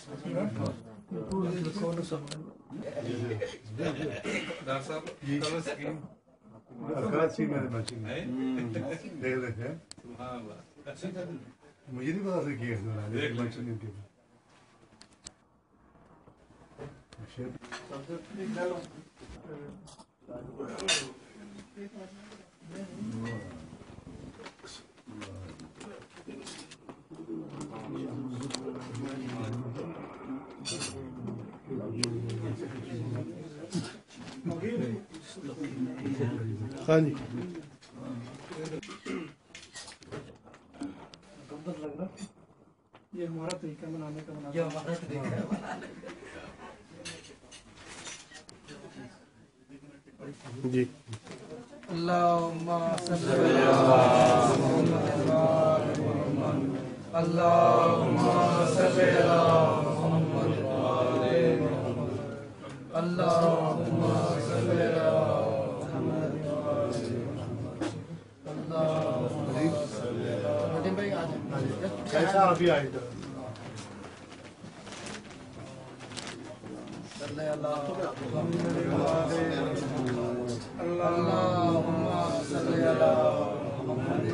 Doctor صاحب colour screen اکاچی میرے بچے دیکھ لیتے ہیں. مجھے نہیں پتا تھا کہ بچے نہیں تھے. ہاں جی یہ ہمارا طریقہ بنانے کا جی. اللہم صلی علی محمد اللہم صلی علی محمد اللہم صلی علی محمد کیسا ابھی آئے تھا اللہم صلی علی محمد